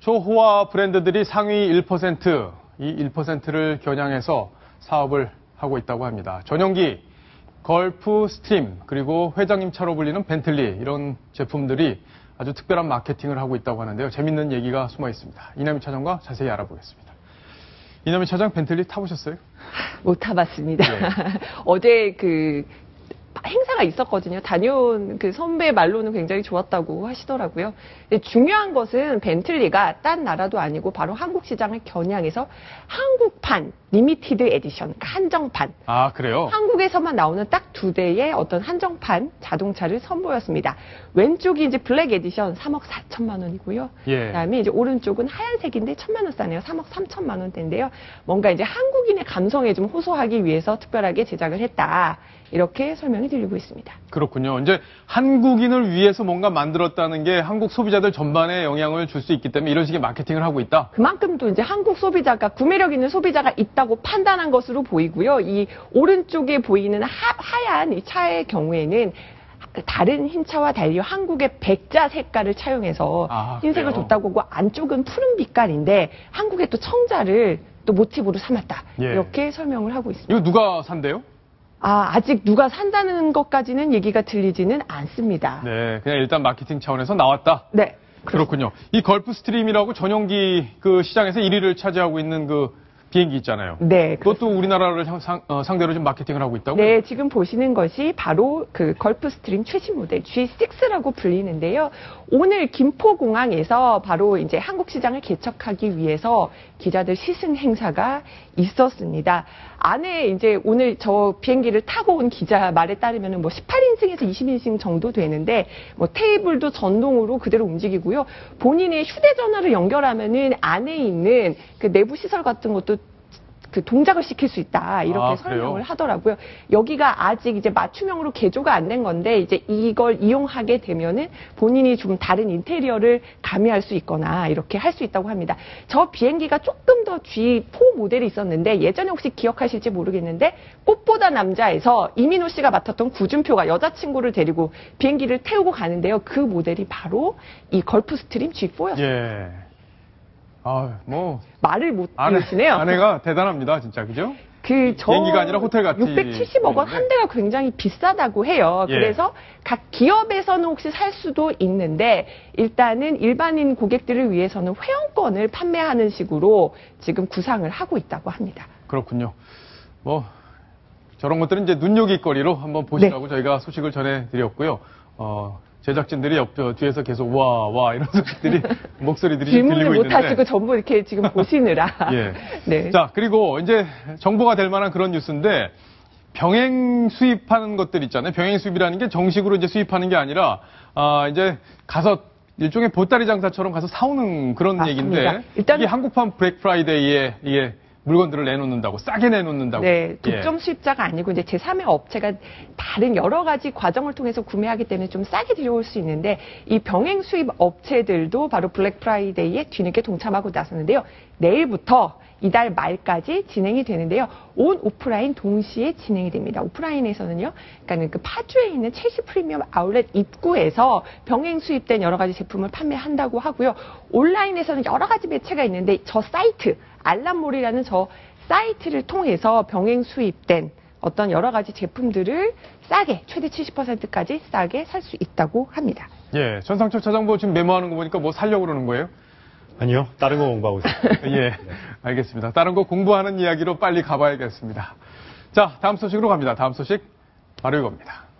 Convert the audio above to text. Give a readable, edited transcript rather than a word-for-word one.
초호화 브랜드들이 상위 1%, 이 1%를 겨냥해서 사업을 하고 있다고 합니다. 전용기, 걸프 스트림, 그리고 회장님 차로 불리는 벤틀리 이런 제품들이 아주 특별한 마케팅을 하고 있다고 하는데요. 재밌는 얘기가 숨어 있습니다. 이남희 차장과 자세히 알아보겠습니다. 이남희 차장, 벤틀리 타보셨어요? 못 타봤습니다. 네. 어제 행사가 있었거든요. 다녀온 선배 말로는 굉장히 좋았다고 하시더라고요. 근데 중요한 것은 벤틀리가 딴 나라도 아니고 바로 한국 시장을 겨냥해서 한국판 리미티드 에디션, 그러니까 한정판. 아, 그래요? 한국에서만 나오는 딱 2대의 어떤 한정판 자동차를 선보였습니다. 왼쪽이 이제 블랙 에디션 3억 4천만 원이고요. 예. 그다음에 이제 오른쪽은 하얀색인데 1,000만 원 싸네요. 3억 3천만 원대인데요. 뭔가 이제 한국인의 감성에 좀 호소하기 위해서 특별하게 제작을 했다. 이렇게 설명이 드리고 있습니다. 그렇군요. 이제 한국인을 위해서 뭔가 만들었다는 게 한국 소비자들 전반에 영향을 줄 수 있기 때문에 이런 식의 마케팅을 하고 있다. 그만큼 또 이제 한국 소비자가 구매력 있는 소비자가 있다고 판단한 것으로 보이고요. 이 오른쪽에 보이는 하얀 이 차의 경우에는 다른 흰 차와 달리 한국의 백자 색깔을 차용해서 흰색을 그래요? 뒀다고 하고 안쪽은 푸른 빛깔인데 한국의 또 청자를 또 모티브로 삼았다. 예. 이렇게 설명을 하고 있습니다. 이거 누가 산대요? 아직 누가 산다는 것까지는 얘기가 들리지는 않습니다. 네, 그냥 일단 마케팅 차원에서 나왔다. 네. 그렇군요. 이 걸프 스트림이라고 전용기 시장에서 1위를 차지하고 있는 비행기 있잖아요. 네. 그것도 우리나라를 상대로 좀 마케팅을 하고 있다고요? 네, 지금 보시는 것이 바로 걸프 스트림 최신 모델 G6라고 불리는데요. 오늘 김포공항에서 바로 이제 한국 시장을 개척하기 위해서 기자들 시승 행사가 있었습니다. 안에 이제 오늘 저 비행기를 타고 온 기자 말에 따르면 18인승에서 20인승 정도 되는데 테이블도 전동으로 그대로 움직이고요. 본인의 휴대전화를 연결하면은 안에 있는 내부 시설 같은 것도 동작을 시킬 수 있다. 이렇게 설명을 하더라고요. 여기가 아직 이제 맞춤형으로 개조가 안 된 건데 이제 이걸 이용하게 되면은 본인이 좀 다른 인테리어를 가미할 수 있거나 이렇게 할 수 있다고 합니다. 저 비행기가 조금 더 G4 모델이 있었는데 예전에 혹시 기억하실지 모르겠는데 꽃보다 남자에서 이민호 씨가 맡았던 구준표가 여자친구를 데리고 비행기를 태우고 가는데요. 그 모델이 바로 이 걸프 스트림 G4였어요. 예. 말을 못 이으시네요. 아내가 대단합니다, 진짜, 그죠? 비행기가 아니라 호텔 같이 670억 원 한 대가 굉장히 비싸다고 해요. 예. 그래서 각 기업에서는 혹시 살 수도 있는데 일단은 일반인 고객들을 위해서는 회원권을 판매하는 식으로 지금 구상을 하고 있다고 합니다. 그렇군요. 저런 것들은 이제 눈요깃거리로 한번 보시라고 저희가 소식을 전해드렸고요. 제작진들이 뒤에서 계속 와 이런 소식들이 목소리들이 들리고 있는데 질문을 못 하시고 전부 이렇게 지금 보시느라. 예. 네. 자, 그리고 이제 정보가 될 만한 그런 뉴스인데 병행 수입하는 것들 있잖아요. 병행 수입이라는 게 정식으로 이제 수입하는 게 아니라 이제 가서 일종의 보따리 장사처럼 가서 사오는 그런 맞습니다. 얘기인데 일단은 이게 한국판 블랙 프라이데이에 이게 물건들을 내놓는다고, 싸게 내놓는다고. 네, 독점 수입자가 아니고 이제 제3의 업체가 다른 여러 가지 과정을 통해서 구매하기 때문에 좀 싸게 들여올 수 있는데 이 병행 수입 업체들도 바로 블랙 프라이데이에 뒤늦게 동참하고 나섰는데요. 내일부터 이달 말까지 진행이 되는데요. 온 오프라인 동시에 진행이 됩니다. 오프라인에서는요, 그러니까 파주에 있는 첼시 프리미엄 아울렛 입구에서 병행 수입된 여러 가지 제품을 판매한다고 하고요. 온라인에서는 여러 가지 매체가 있는데 저 사이트, 알람몰이라는 저 사이트를 통해서 병행 수입된 어떤 여러 가지 제품들을 싸게, 최대 70%까지 싸게 살 수 있다고 합니다. 예, 전상철 차장 지금 메모하는 거 보니까 사려고 그러는 거예요? 아니요, 다른 거 공부하고 있습니다. 예, 알겠습니다. 다른 거 공부하는 이야기로 빨리 가봐야겠습니다. 자, 다음 소식으로 갑니다. 다음 소식 바로 이겁니다.